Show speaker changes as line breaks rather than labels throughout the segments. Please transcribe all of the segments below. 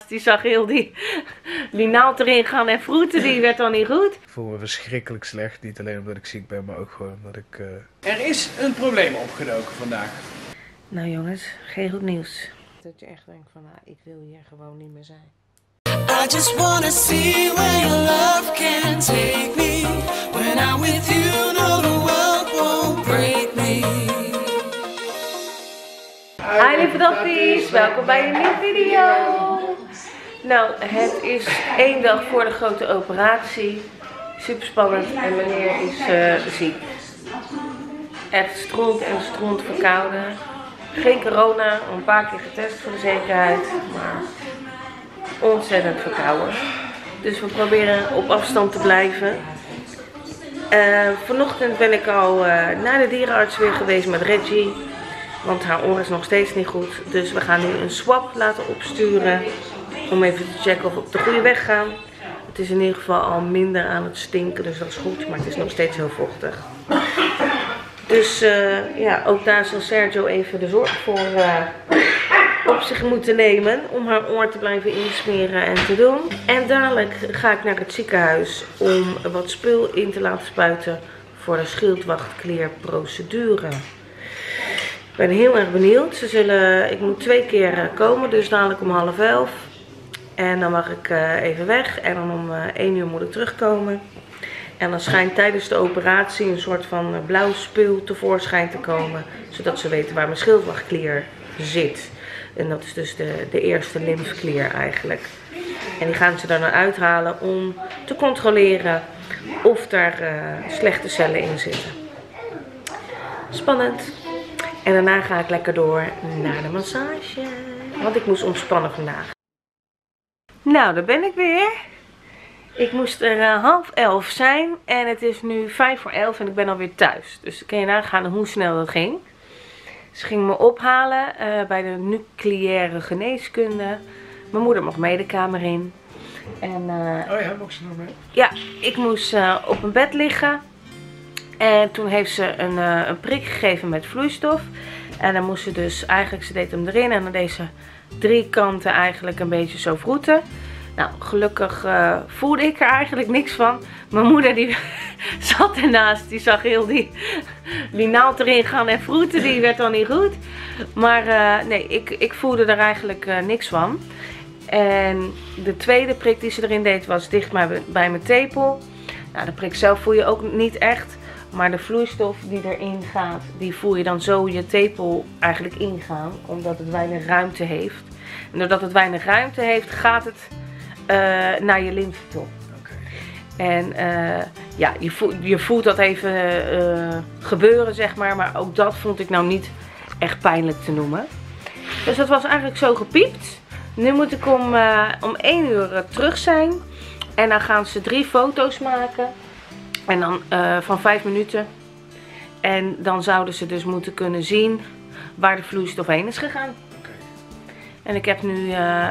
Die zag heel die naald erin gaan en vroeten, die werd dan niet goed.
Ik voel me verschrikkelijk slecht, niet alleen omdat ik ziek ben, maar ook gewoon omdat ik... Er is een probleem opgedoken vandaag.
Nou jongens, geen goed nieuws. Dat je echt denkt van, nou, ik wil hier gewoon niet meer zijn.
I just wanna see where your love can take me. When I'm with you, no, the world won't break me.
Hi lieve dappies, welkom bij een nieuwe video. Nou, het is 1 dag voor de grote operatie. Super spannend en meneer is ziek. Echt stront verkouden. Geen corona, een paar keer getest voor de zekerheid, maar ontzettend verkouden. Dus we proberen op afstand te blijven. Vanochtend ben ik al naar de dierenarts weer geweest met Reggie. Want haar oor is nog steeds niet goed. Dus we gaan nu een swab laten opsturen. Om even te checken of we op de goede weg gaan. Het is in ieder geval al minder aan het stinken. Dus dat is goed. Maar het is nog steeds heel vochtig. Dus ja, ook daar zal Sergio even de zorg voor op zich moeten nemen. Om haar oor te blijven insmeren en te doen. En dadelijk ga ik naar het ziekenhuis om wat spul in te laten spuiten. Voor de schildwachtkleerprocedure. Ik ben heel erg benieuwd. Ik moet 2 keer komen, dus dadelijk om 10:30. En dan mag ik even weg. En dan om 1 uur moet ik terugkomen. En dan schijnt tijdens de operatie een soort van blauw spul tevoorschijn te komen. Zodat ze weten waar mijn schildwachtklier zit. En dat is dus de eerste lymfeklier eigenlijk. En die gaan ze dan uithalen om te controleren of daar slechte cellen in zitten. Spannend. En daarna ga ik lekker door naar de massage. Want ik moest ontspannen vandaag. Nou, daar ben ik weer. Ik moest er 10:30 zijn. En het is nu 11:05 en ik ben alweer thuis. Dus kun je nagaan hoe snel dat ging. Ze ging me ophalen bij de nucleaire geneeskunde. Mijn moeder mocht mee de kamer in. En,
oh ja, mocht ze nog mee?
Ja, ik moest op een bed liggen. En toen heeft ze een prik gegeven met vloeistof. En dan moest ze dus, eigenlijk ze deed hem erin. En dan deed ze 3 kanten eigenlijk een beetje zo vroeten. Nou, gelukkig voelde ik er eigenlijk niks van. Mijn moeder die zat ernaast. Die zag heel die naald erin gaan en vroeten. Die werd dan niet goed. Maar nee, ik voelde er eigenlijk niks van. En de tweede prik die ze erin deed was dicht bij mijn tepel. Nou, de prik zelf voel je ook niet echt. Maar de vloeistof die erin gaat, die voel je dan zo je tepel eigenlijk ingaan. Omdat het weinig ruimte heeft. En doordat het weinig ruimte heeft, gaat het naar je lymfe toe. En ja, je voelt dat even gebeuren, zeg maar. Maar ook dat vond ik nou niet echt pijnlijk te noemen. Dus dat was eigenlijk zo gepiept. Nu moet ik om 1 uur terug zijn. En dan gaan ze 3 foto's maken. En dan van 5 minuten. En dan zouden ze dus moeten kunnen zien waar de vloeistof heen is gegaan. Okay. En ik heb nu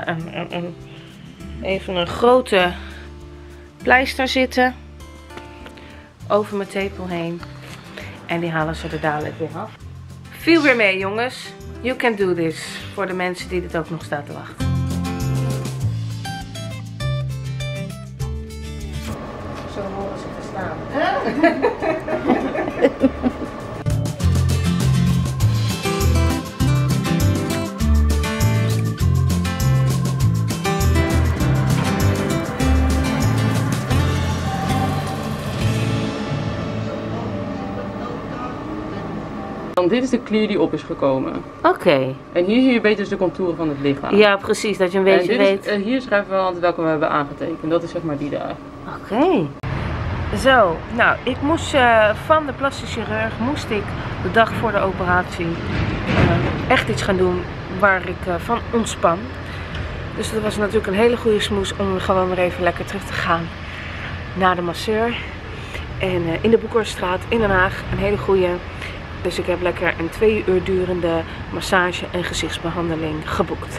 even een grote pleister zitten. Over mijn tepel heen. En die halen ze er dadelijk weer af. Viel weer mee jongens. You can do this. Voor de mensen die dit ook nog staan te wachten. Zo horen ze te staan.
Dit is de klier die op is gekomen.
Oké.
En hier zie je beter de contouren van het lichaam.
Ja, precies. Dat je een beetje weet.
Hier schrijven we altijd welke we hebben aangetekend. Dat is zeg maar die daar.
Oké. Zo, nou, ik moest van de plastisch chirurg de dag voor de operatie echt iets gaan doen waar ik van ontspan. Dus dat was natuurlijk een hele goede smoes om gewoon weer even lekker terug te gaan naar de masseur. En in de Boekhorststraat in Den Haag, een hele goede. Dus ik heb lekker een 2 uur durende massage en gezichtsbehandeling geboekt.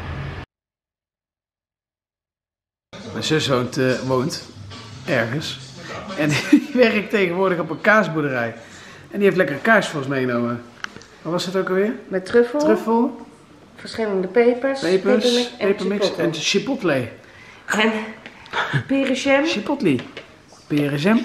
Mijn zus woont ergens. En die werkt tegenwoordig op een kaasboerderij. En die heeft lekker kaasvlees meegenomen. Wat was het ook alweer?
Met truffel.
Truffel.
verschillende pepers.
Pepermix en chipotle.
En perenjam.
Chipotle. Perenjam.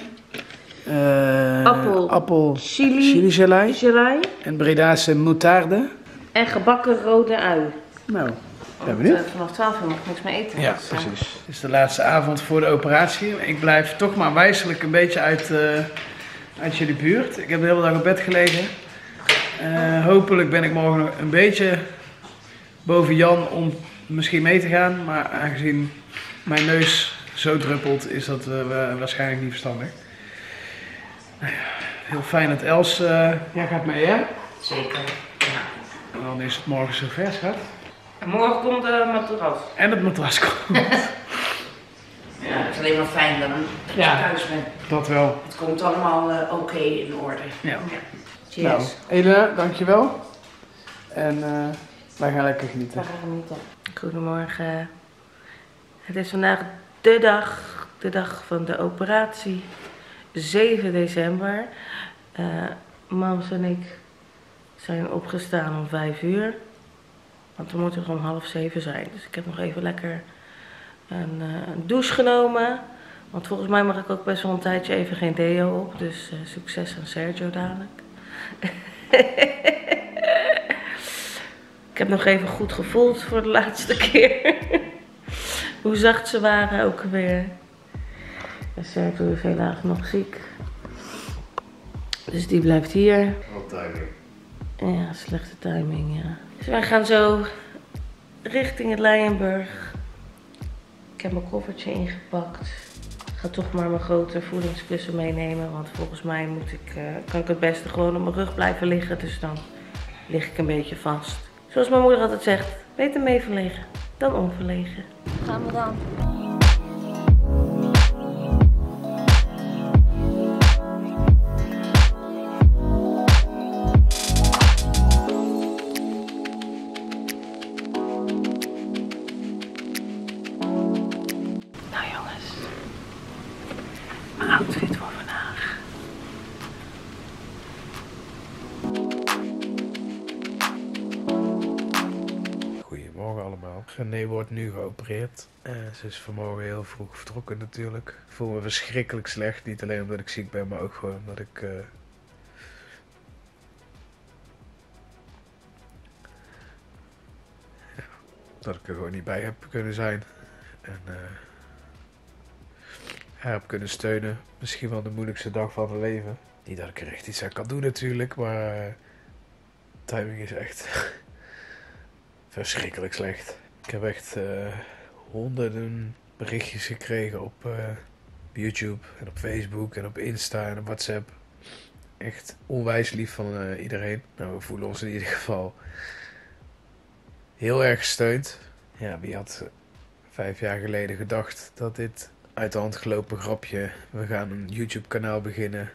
Appel.
Chili
Gelei. En Bredaanse moutarde.
En gebakken rode ui.
Nou, ben benieuwd.
Vanaf 12 uur mag ik niks meer eten.
Ja,
dus,
precies. Het is de laatste avond voor de operatie. Ik blijf toch maar wijselijk een beetje uit jullie buurt. Ik heb de hele dag op bed gelegen. Hopelijk ben ik morgen nog een beetje boven Jan om misschien mee te gaan. Maar aangezien mijn neus zo druppelt, is dat waarschijnlijk niet verstandig. Nou ja, heel fijn dat Els... jij gaat mee, hè?
Zeker.
En dan is het morgen zover, schat.
En morgen komt de matras.
En het matras komt.
Ja, het is alleen maar fijn dat ik thuis ben.
Dat wel.
Het komt allemaal oké in orde.
Ja.
Cheers.
Nou, Elena, dankjewel. En wij gaan lekker genieten.
We gaan genieten. Goedemorgen. Het is vandaag de dag van de operatie. 7 december. Mams en ik zijn opgestaan om 5 uur. Want we moeten er om 6:30 zijn. Dus ik heb nog even lekker een douche genomen. Want volgens mij mag ik ook best wel een tijdje even geen deo op. Dus succes aan Sergio dadelijk. Ik heb nog even goed gevoeld voor de laatste keer. Hoe zacht ze waren ook weer. En Sergio is helaas nog ziek. Dus die blijft hier.
Wat timing.
Ja, slechte timing, ja. Dus wij gaan zo richting het Leijenburg. Ik heb mijn koffertje ingepakt. Ik ga toch maar mijn grote voedingskussen meenemen. Want volgens mij kan ik het beste gewoon op mijn rug blijven liggen. Dus dan lig ik een beetje vast. Zoals mijn moeder altijd zegt, beter mee verlegen dan onverlegen.
Gaan we dan.
Nou jongens, mijn outfit voor vandaag.
Goedemorgen allemaal. René wordt nu geopereerd. Ze is vanmorgen heel vroeg vertrokken natuurlijk. Ik voel me verschrikkelijk slecht. Niet alleen omdat ik ziek ben, maar ook gewoon omdat ik... dat ik er gewoon niet bij heb kunnen zijn. En haar heb kunnen steunen. Misschien wel de moeilijkste dag van mijn leven. Niet dat ik er echt iets aan kan doen natuurlijk, maar timing is echt verschrikkelijk slecht. Ik heb echt honderden berichtjes gekregen op YouTube en op Facebook en op Insta en op WhatsApp. Echt onwijs lief van iedereen. Nou, we voelen ons in ieder geval heel erg gesteund. Ja, wie had 5 jaar geleden gedacht dat dit uit de hand gelopen grapje, we gaan een YouTube kanaal beginnen,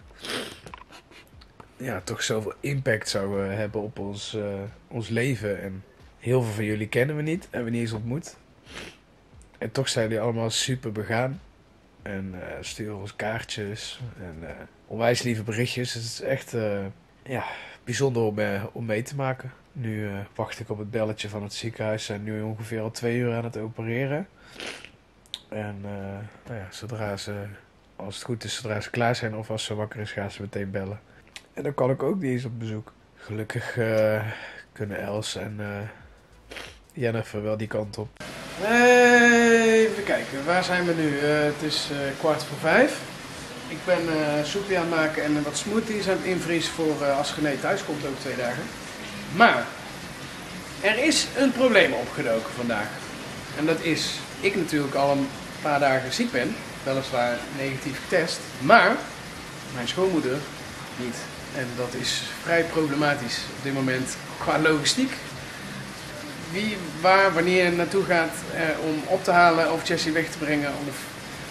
ja, toch zoveel impact zou hebben op ons leven. En heel veel van jullie kennen we niet, hebben we niet eens ontmoet. En toch zijn jullie allemaal super begaan. En sturen ons kaartjes en onwijs lieve berichtjes. Het is echt bijzonder om mee te maken. Nu wacht ik op het belletje van het ziekenhuis. Ze zijn nu ongeveer al 2 uur aan het opereren. En zodra ze klaar zijn of als ze wakker is, gaan ze meteen bellen. En dan kan ik ook niet eens op bezoek. Gelukkig kunnen Els en Jennifer wel die kant op. Even kijken, waar zijn we nu? Het is 4:15. Ik ben soepje aan het maken en wat smoothies aan het invriezen voor als René thuis komt, ook 2 dagen. Maar er is een probleem opgedoken vandaag. En dat is, ik natuurlijk al een paar dagen ziek ben, weliswaar negatief getest, maar mijn schoonmoeder niet. En dat is vrij problematisch op dit moment qua logistiek. Wie, waar, wanneer naartoe gaat om op te halen of Jessie weg te brengen of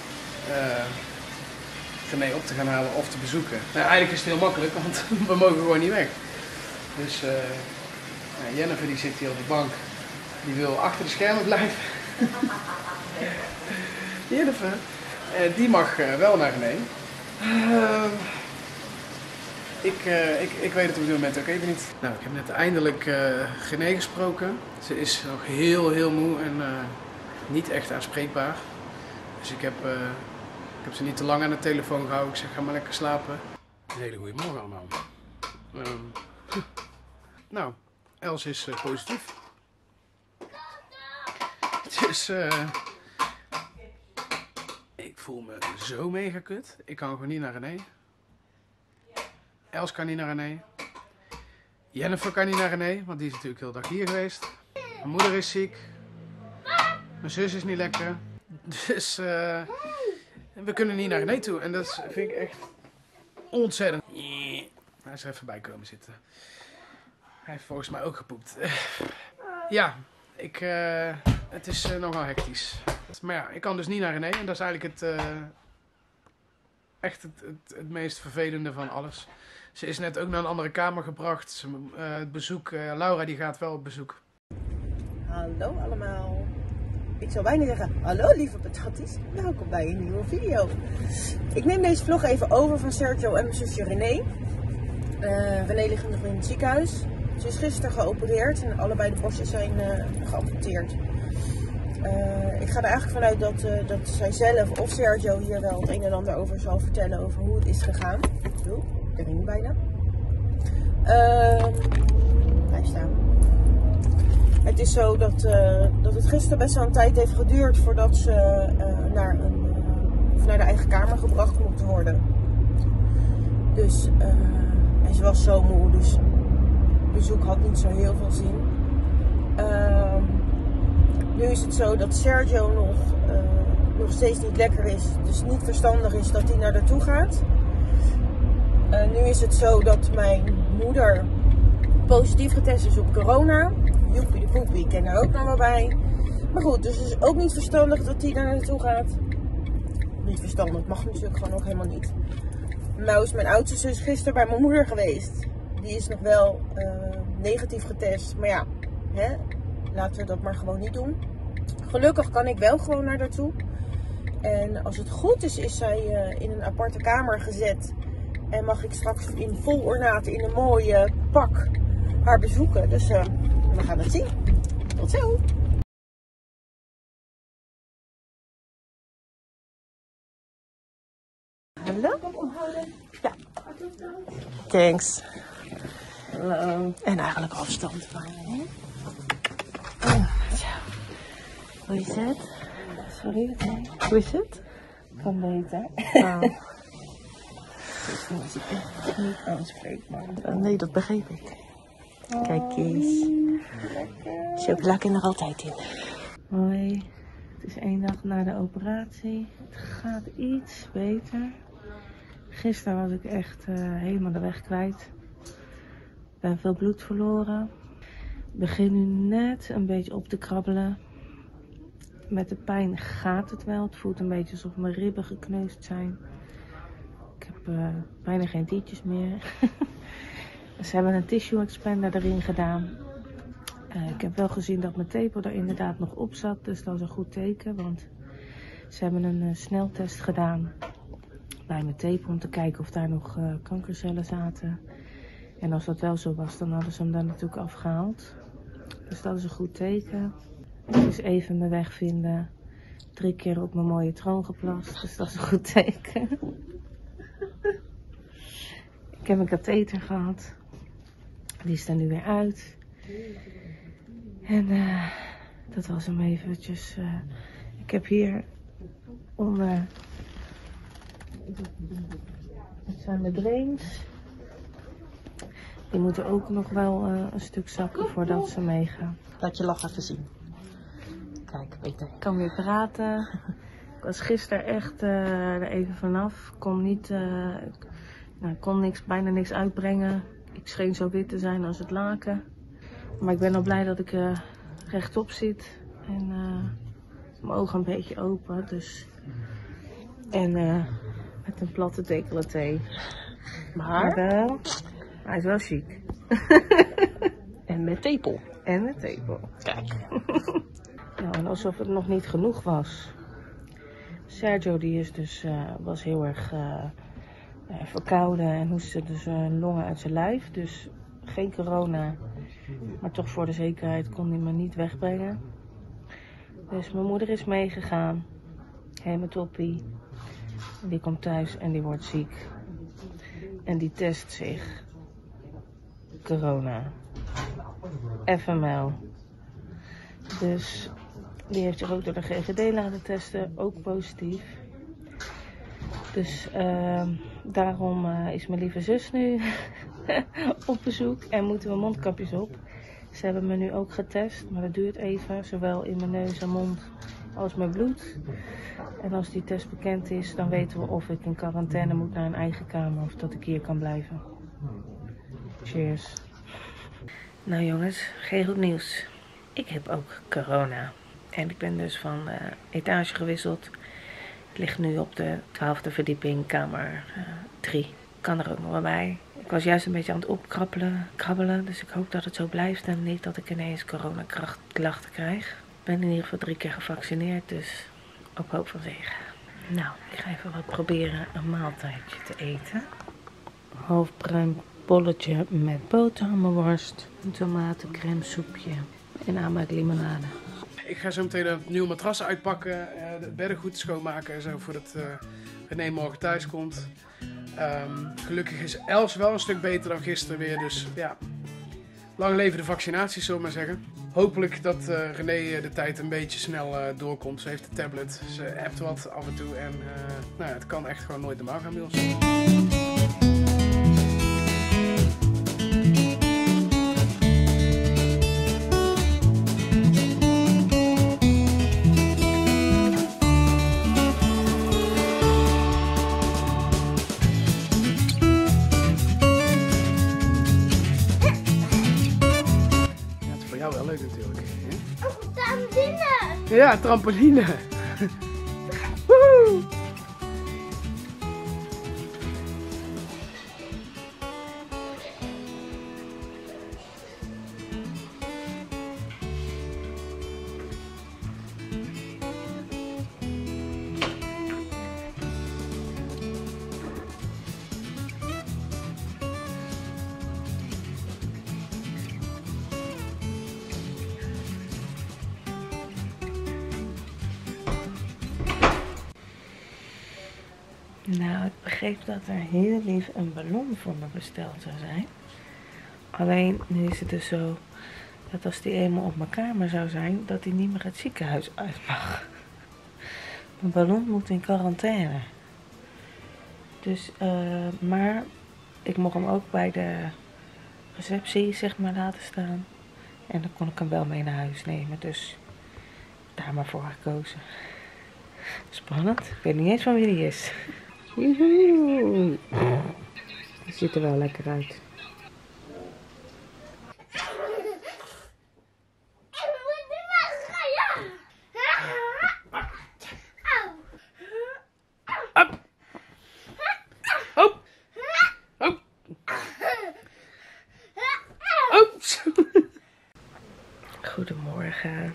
René op te gaan halen of te bezoeken. Nou, eigenlijk is het heel makkelijk, want we mogen gewoon niet weg. Dus Jennifer die zit hier op de bank, die wil achter de schermen blijven. Jennifer, die mag wel naar René. Ik weet het op dit moment ook even niet. Nou, ik heb net eindelijk René gesproken. Ze is nog heel moe en niet echt aanspreekbaar. Dus ik heb ze niet te lang aan de telefoon gehouden. Ik zeg, ga maar lekker slapen. Een hele goede morgen allemaal. Nou, Els is positief. Dus ik voel me zo mega kut. Ik kan gewoon niet naar René. Els kan niet naar René. Jennifer kan niet naar René, want die is natuurlijk heel de dag hier geweest. Mijn moeder is ziek. Mijn zus is niet lekker. Dus we kunnen niet naar René toe. En dat vind ik echt ontzettend. Hij is er even bij komen zitten. Hij heeft volgens mij ook gepoept. Ja, het is nogal hectisch. Maar ja, ik kan dus niet naar René. En dat is eigenlijk het meest vervelende van alles. Ze is net ook naar een andere kamer gebracht. Het bezoek, Laura die gaat wel op bezoek.
Hallo allemaal. Ik zou bijna zeggen, hallo lieve patatjes. Welkom bij een nieuwe video. Ik neem deze vlog even over van Sergio en mijn zusje René. René ligt nog in het ziekenhuis. Ze is gisteren geopereerd en allebei de borsten zijn geamputeerd. Ik ga er eigenlijk vanuit dat zij zelf of Sergio hier wel het een en ander over zal vertellen over hoe het is gegaan. Daar ging bijna. Blijf staan. Het is zo dat het gisteren best wel een tijd heeft geduurd voordat ze naar de eigen kamer gebracht moet worden. Dus en ze was zo moe, dus het bezoek had niet zo heel veel zin. Nu is het zo dat Sergio nog steeds niet lekker is, dus niet verstandig is dat hij naar daartoe gaat. Nu is het zo dat mijn moeder positief getest is op corona. Joepie de poepie, ik ken daar ook nog wel bij. Maar goed, dus het is ook niet verstandig dat hij daar naartoe gaat. Niet verstandig, mag natuurlijk gewoon ook helemaal niet. Nou is mijn oudste zus gisteren bij mijn moeder geweest. Die is nog wel negatief getest. Maar ja, laten we dat maar gewoon niet doen. Gelukkig kan ik wel gewoon naar daartoe. En als het goed is, is zij in een aparte kamer gezet. En mag ik straks in vol ornaat, in een mooie pak, haar bezoeken. Dus we gaan het zien. Tot zo! Hallo? Ja. Thanks. Hallo. En eigenlijk afstand. Hoe is het? Sorry, hoe is het? Kan beter. Was ik echt niet aanspreekbaar. Nee, dat begreep ik. Kijk eens. Chocola kan er altijd in.
Hoi, het is 1 dag na de operatie. Het gaat iets beter. Gisteren was ik echt helemaal de weg kwijt. Ik ben veel bloed verloren. Ik begin nu net een beetje op te krabbelen. Met de pijn gaat het wel. Het voelt een beetje alsof mijn ribben gekneusd zijn. Ik heb bijna geen tietjes meer. Ze hebben een tissue expander erin gedaan. Ik heb wel gezien dat mijn tepel er inderdaad nog op zat. Dus dat is een goed teken. Want ze hebben een sneltest gedaan bij mijn tepel. Om te kijken of daar nog kankercellen zaten. En als dat wel zo was, dan hadden ze hem daar natuurlijk afgehaald. Dus dat is een goed teken. Dus even mijn weg vinden. 3 keer op mijn mooie troon geplast. Dus dat is een goed teken. Ik heb een katheter gehad. Die is er nu weer uit. En dat was hem eventjes. Ik heb hier onder. Het zijn mijn drains. Die moeten ook nog wel een stuk zakken voordat ze meegaan.
Laat je lach even zien. Kijk, Peter.
Ik kan weer praten. Ik was gisteren echt er even vanaf. Ik kon bijna niks uitbrengen. Ik scheen zo wit te zijn als het laken. Maar ik ben al blij dat ik rechtop zit. En mijn ogen een beetje open. Dus. En met een platte decolleté.
Maar
hij is wel chic.
en met tepel.
En met tepel.
Kijk.
Nou, en alsof het nog niet genoeg was. Sergio die is dus, was heel erg verkouden en hoestte dus longen uit zijn lijf. Dus geen corona, maar toch voor de zekerheid kon hij me niet wegbrengen. Dus mijn moeder is meegegaan, helemaal toppie. Die komt thuis en die wordt ziek. En die test zich. Corona. FML. Dus die heeft zich ook door de GGD laten testen, ook positief. Dus daarom is mijn lieve zus nu op bezoek en moeten we mondkapjes op. Ze hebben me nu ook getest, maar dat duurt even, zowel in mijn neus en mond als mijn bloed. En als die test bekend is, dan weten we of ik in quarantaine moet naar een eigen kamer of dat ik hier kan blijven. Cheers. Nou jongens, geen goed nieuws. Ik heb ook corona. En ik ben dus van etage gewisseld. Ik lig nu op de 12e verdieping, kamer 3. Kan er ook nog wel bij. Ik was juist een beetje aan het opkrabbelen. Dus ik hoop dat het zo blijft en niet dat ik ineens coronaklachten krijg. Ik ben in ieder geval 3 keer gevaccineerd, dus op hoop van zegen. Nou, ik ga even wat proberen een maaltijdje te eten. Halfbruin bolletje met boterhammenworst, een tomatencrème soepje en aanmaaklimonade.
Ik ga zo meteen het nieuwe matras uitpakken, de bedden goed schoonmaken en zo voordat René morgen thuis komt. Gelukkig is Els wel een stuk beter dan gisteren weer, dus ja, lang leven de vaccinaties, zullen we maar zeggen. Hopelijk dat René de tijd een beetje snel doorkomt. Ze heeft de tablet, ze appt wat af en toe en nou ja, het kan echt gewoon nooit normaal gaan bij ons. Wel leuk natuurlijk. Ja?
Oh, trampoline!
Ja, trampoline. Woehoe!
Nou, ik begreep dat er heel lief een ballon voor me besteld zou zijn. Alleen, nu is het dus zo dat als die eenmaal op mijn kamer zou zijn, dat die niet meer het ziekenhuis uit mag. Mijn ballon moet in quarantaine. Dus, maar ik mocht hem ook bij de receptie, zeg maar, laten staan. En dan kon ik hem wel mee naar huis nemen, dus daar maar voor gekozen. Spannend, ik weet niet eens van wie die is. Joehoe. Die ziet er wel lekker uit. Goedemorgen.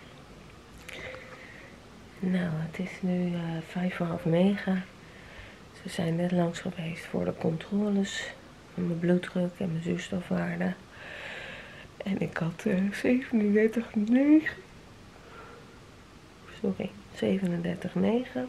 Nou, het is nu 8:55. Ze zijn net langs geweest voor de controles van mijn bloeddruk en mijn zuurstofwaarde. En ik had 37,9. Sorry, 37,9.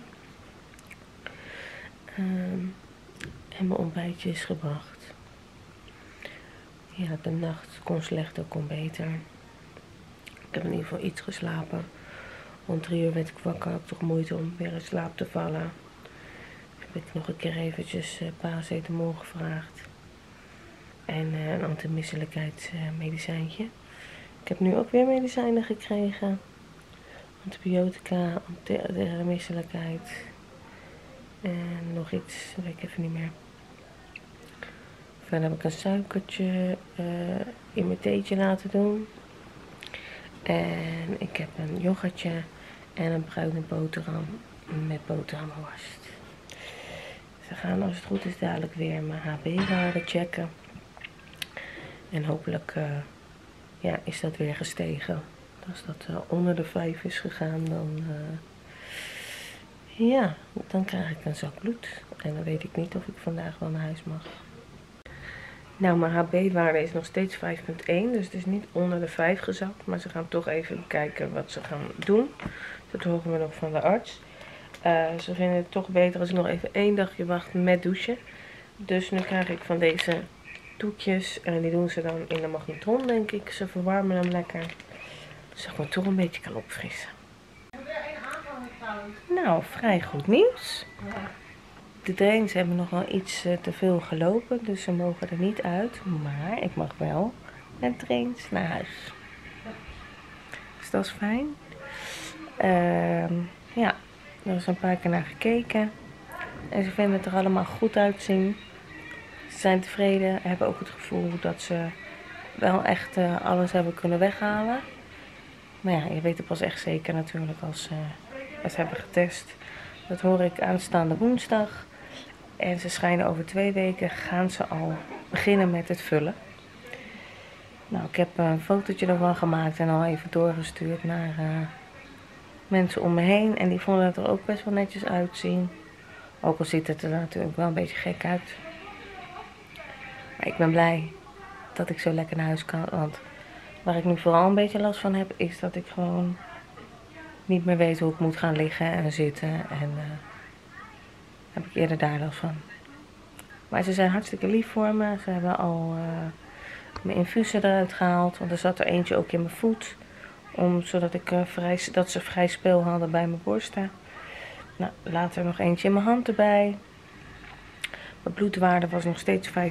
En mijn ontbijtje is gebracht. Ja, de nacht kon slechter, kon beter. Ik heb in ieder geval iets geslapen. Om 3 uur werd ik wakker, had ik toch moeite om weer in slaap te vallen. Heb ik nog een keer eventjes paracetamol gevraagd. En een antimisselijkheidsmedicijntje. Ik heb nu ook weer medicijnen gekregen. Antibiotica, tegen de misselijkheid. En nog iets, dat weet ik even niet meer. Verder heb ik een suikertje in mijn theetje laten doen. En ik heb een yoghurtje en een bruine boterham met boterhammenworst. Ze gaan als het goed is dadelijk weer mijn HB-waarde checken. En hopelijk ja, is dat weer gestegen. Als dat onder de 5 is gegaan, dan Ja, dan krijg ik een zak bloed. En dan weet ik niet of ik vandaag wel naar huis mag. Nou, mijn HB-waarde is nog steeds 5,1. Dus het is niet onder de 5 gezakt. Maar ze gaan toch even kijken wat ze gaan doen. Dat horen we nog van de arts. Ze vinden het toch beter als ik nog even 1 dagje wacht met douchen. Dus nu krijg ik van deze doekjes. En die doen ze dan in de magnetron, denk ik. Ze verwarmen hem lekker. Dus ik me toch een beetje kan opfrissen. Nou, vrij goed nieuws. De trains hebben nog wel iets te veel gelopen. Dus ze mogen er niet uit. Maar ik mag wel met trains naar huis. Dus dat is fijn. Ja, er is een paar keer naar gekeken. En ze vinden het er allemaal goed uitzien. Ze zijn tevreden. Hebben ook het gevoel dat ze wel echt alles hebben kunnen weghalen. Maar ja, je weet het pas echt zeker natuurlijk als ze het hebben getest. Dat hoor ik aanstaande woensdag. En ze schijnen over 2 weken gaan ze al beginnen met het vullen. Nou, ik heb een fotootje ervan gemaakt en al even doorgestuurd naar mensen om me heen. En die vonden het er ook best wel netjes uitzien. Ook al ziet het er natuurlijk wel een beetje gek uit. Maar ik ben blij dat ik zo lekker naar huis kan. Want waar ik nu vooral een beetje last van heb, is dat ik gewoon niet meer weet hoe ik moet gaan liggen en zitten. En heb ik eerder daar last van. Maar ze zijn hartstikke lief voor me. Ze hebben al mijn infusen eruit gehaald. Want er zat er eentje ook in mijn voet. Zodat dat ze vrij speel hadden bij mijn borsten. Nou, later nog eentje in mijn hand erbij. Mijn bloedwaarde was nog steeds 5,1.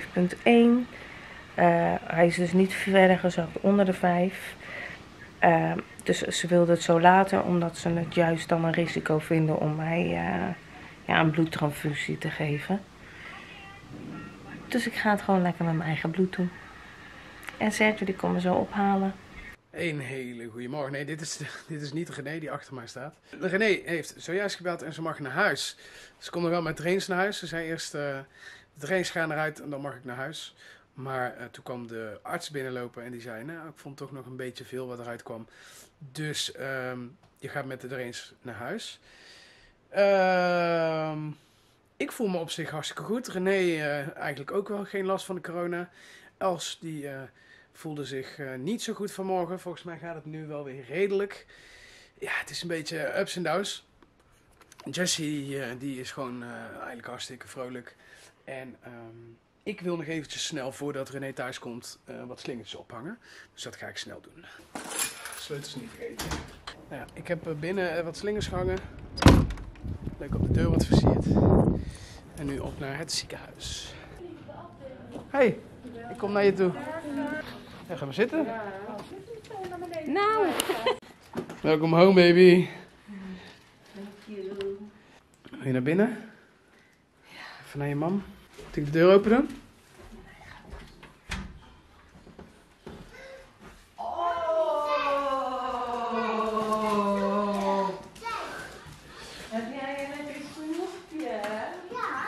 Hij is dus niet verder gezakt onder de 5. Dus ze wilden het zo laten, omdat ze het juist dan een risico vinden om mij een bloedtransfusie te geven. Dus ik ga het gewoon lekker met mijn eigen bloed doen. En Sergio die komt me zo ophalen.
Een hele goede morgen. Nee, dit is niet René die achter mij staat. René heeft zojuist gebeld en ze mag naar huis. Ze komt nog wel met trains naar huis. Ze zei eerst, de trains gaan eruit en dan mag ik naar huis. Maar toen kwam de arts binnenlopen en die zei, nou, ik vond toch nog een beetje veel wat eruit kwam. Dus je gaat met de trains naar huis. Ik voel me op zich hartstikke goed. René eigenlijk ook wel geen last van de corona. Els die voelde zich niet zo goed vanmorgen. Volgens mij gaat het nu wel weer redelijk. Ja, het is een beetje ups en downs. Jessie die is gewoon eigenlijk hartstikke vrolijk. En ik wil nog eventjes snel voordat René thuis komt wat slingertjes ophangen. Dus dat ga ik snel doen. Sleutels niet vergeten. Nou ja, ik heb binnen wat slingers gehangen. Leuk op de deur wat versierd. En nu op naar het ziekenhuis. Hey, ik kom naar je toe. Ja, gaan we zitten?
Nou.
Welkom home, baby. Wil je naar binnen? Ja. Even naar je mam. Moet ik de deur open doen?
Heb jij een lekker snoepje? Ja.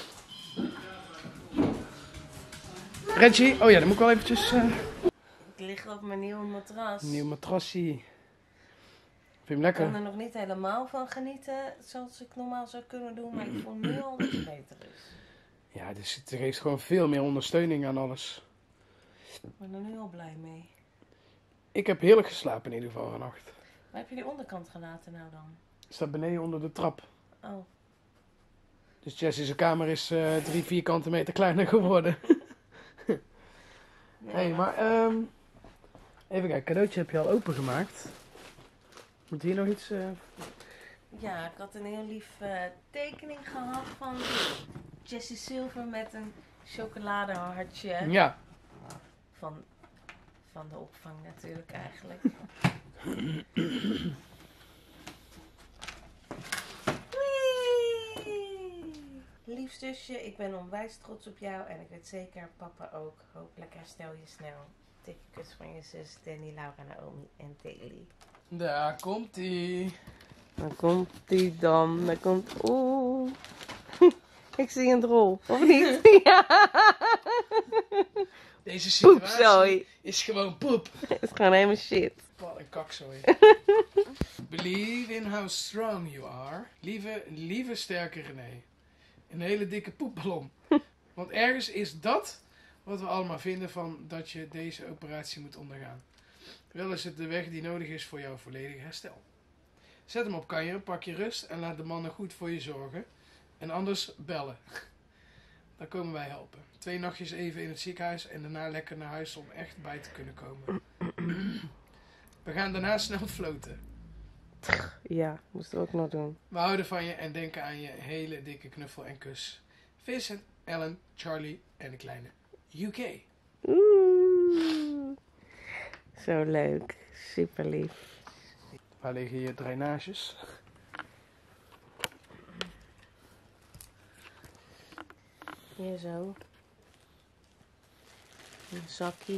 Reggie, oh ja, dan moet ik wel eventjes...
Ik lig op mijn nieuwe matras.
Een nieuw matrassie. Vind je hem lekker?
Ik kan er nog niet helemaal van genieten zoals ik normaal zou kunnen doen, maar ik voel nu al dat het beter is.
Ja, dus het geeft gewoon veel meer ondersteuning aan alles.
Ik ben er nu al blij mee.
Ik heb heerlijk geslapen in ieder geval vannacht.
Waar heb je die onderkant gelaten nou dan?
Staat beneden onder de trap.
Oh.
Dus Jessie's kamer is 3 vierkante meter kleiner geworden.
Nee,
Hé, maar even kijken, cadeautje heb je al opengemaakt. Moet hier nog iets...
Ja, ik had een heel lief tekening gehad van Jessie Silver met een chocoladehartje.
Ja.
Van de opvang natuurlijk eigenlijk. Lief zusje, ik ben onwijs trots op jou en ik weet zeker papa ook. Hopelijk herstel je snel. Dikke kus van je zus Danny, Laura, Naomi en Daily.
Daar komt ie.
Dan komt die dan. Dan komt... Oeh. Ik zie een drol. Of niet? Ja.
Deze situatie
Poepzooi.
is gewoon poep.
Het is gewoon helemaal shit.
Wat een kakzooi. Believe in how strong you are. Lieve sterke René. Een hele dikke poepballon. Want ergens is dat wat we allemaal vinden van dat je deze operatie moet ondergaan. Wel is het de weg die nodig is voor jouw volledige herstel. Zet hem op kanjer, pak je rust en laat de mannen goed voor je zorgen. En anders bellen. Dan komen wij helpen. 2 nachtjes even in het ziekenhuis en daarna lekker naar huis om echt bij te kunnen komen. We gaan daarna snel floten.
Ja, moesten we ook nog doen.
We houden van je en denken aan je hele dikke knuffel en kus. Vincent, Ellen, Charlie en de kleine UK.
Oeh. Zo leuk. Super lief.
Waar liggen je drainages?
Hier zo. Een zakje.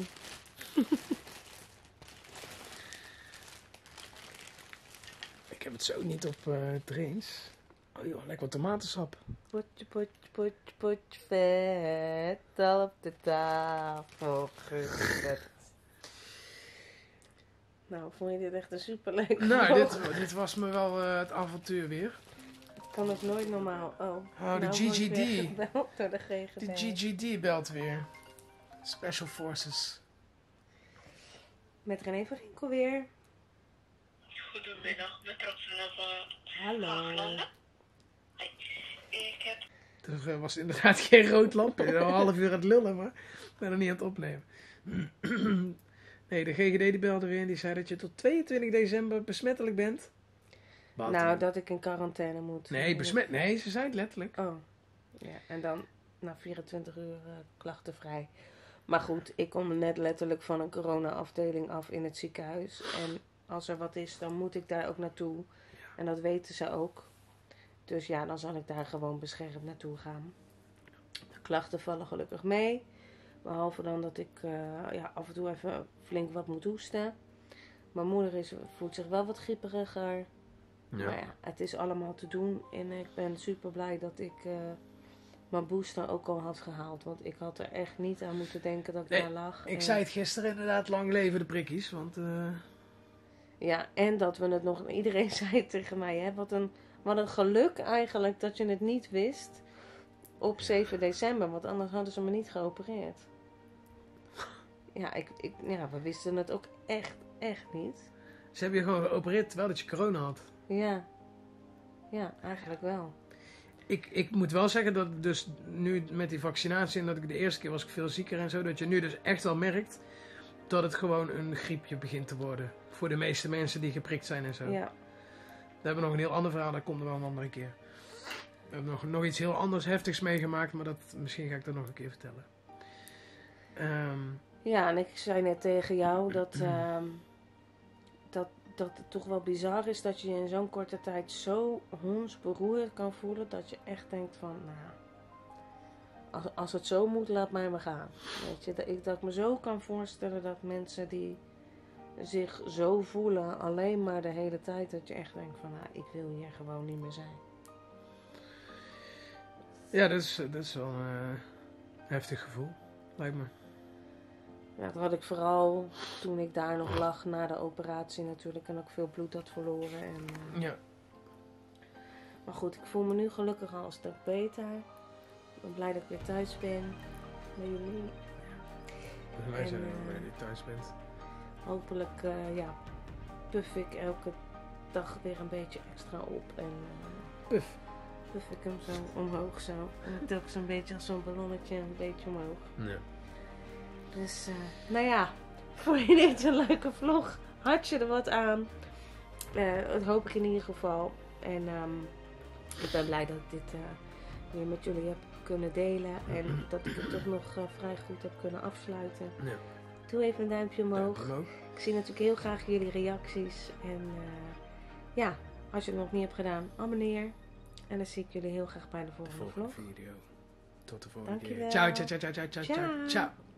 Ik heb het zo niet op drains. Oh joh, lekker wat tomatensap.
Potje, potje, potje, potje vet. Al op de tafel gezet. Nou, vond je dit echt een superleuk
Nou,
vlog?
dit was me wel het avontuur weer.
Kan het nooit normaal.
Oh, de
nou word ik weer
GGD.
gebeld door de GGD.
De GGD belt weer. Special Forces.
Met René van Ginkel weer.
Goedemiddag, met Roxanne van
Hallo.
Haaglanden. Hey, ik heb
Er was inderdaad geen rood lampje. Ik ben al een half uur aan het lullen, maar ik ben er niet aan het opnemen. Nee, de GGD die belde weer en die zei dat je tot 22 december besmettelijk bent. Wat?
Nou, dat ik in quarantaine moet.
Nee, nee, ze zei het letterlijk.
Oh. Ja, en dan na 24 uur klachtenvrij. Maar goed, ik kom net letterlijk van een corona-afdeling af in het ziekenhuis. En als er wat is, dan moet ik daar ook naartoe. En dat weten ze ook. Dus ja, dan zal ik daar gewoon beschermd naartoe gaan. De klachten vallen gelukkig mee. Behalve dan dat ik af en toe even flink wat moet hoesten. Mijn moeder voelt zich wel wat grieperiger.
Ja.
Maar ja, het is allemaal te doen. En ik ben super blij dat ik mijn booster ook al had gehaald. Want ik had er echt niet aan moeten denken dat ik
Nee,
daar lag.
Ik
En-
zei het gisteren inderdaad, lang leven de prikkies. Want
Ja, en dat we het nog... Iedereen zei tegen mij, hè, wat een geluk eigenlijk dat je het niet wist op 7 december. Want anders hadden ze me niet geopereerd. Ja, we wisten het ook echt niet.
ze hebben je gewoon geopereerd terwijl dat je corona had.
Ja, eigenlijk wel.
Ik moet wel zeggen dat dus nu met die vaccinatie en dat ik de eerste keer was ik veel zieker en zo, dat je nu dus echt wel merkt dat het gewoon een griepje begint te worden. Voor de meeste mensen die geprikt zijn en zo.
Ja.
We hebben nog een heel ander verhaal, dat komt er wel een andere keer. We hebben nog iets heel anders heftigs meegemaakt, maar misschien ga ik dat nog een keer vertellen.
Ja, en ik zei net tegen jou dat het toch wel bizar is dat je je in zo'n korte tijd zo hondsberoerd kan voelen. Dat je echt denkt van, nou, als het zo moet, laat mij maar gaan. Weet je, dat ik me zo kan voorstellen dat mensen die zich zo voelen, alleen maar de hele tijd, dat je echt denkt van, nou, ik wil hier gewoon niet meer zijn.
Ja, dat is wel een heftig gevoel, lijkt me.
Ja, dat had ik vooral toen ik daar nog lag na de operatie natuurlijk en ook veel bloed had verloren. En,
Ja.
Maar goed, ik voel me nu gelukkig al een stuk beter. Ik ben blij dat ik weer thuis ben bij jullie.
Wij zijn
En,
er blij dat je thuis bent.
Hopelijk puff ik elke dag weer een beetje extra op. En
Puff.
puff ik hem zo omhoog zo. En dan doe ik zo'n beetje als zo'n ballonnetje een beetje omhoog.
Ja.
Dus, nou ja, vond je dit een leuke vlog? Had je er wat aan? Dat hoop ik in ieder geval. En ik ben blij dat ik dit weer met jullie heb kunnen delen. En dat ik het toch nog vrij goed heb kunnen afsluiten.
Ja.
Doe even een duimpje omhoog.
Duimpje omhoog.
Ik zie natuurlijk heel graag jullie reacties. En ja, als je het nog niet hebt gedaan, abonneer. En dan zie ik jullie heel graag bij de volgende vlog.
Volgende video. Tot de volgende
Dankjewel.
keer. Ciao, ciao, ciao, ciao, ciao, ciao, ciao.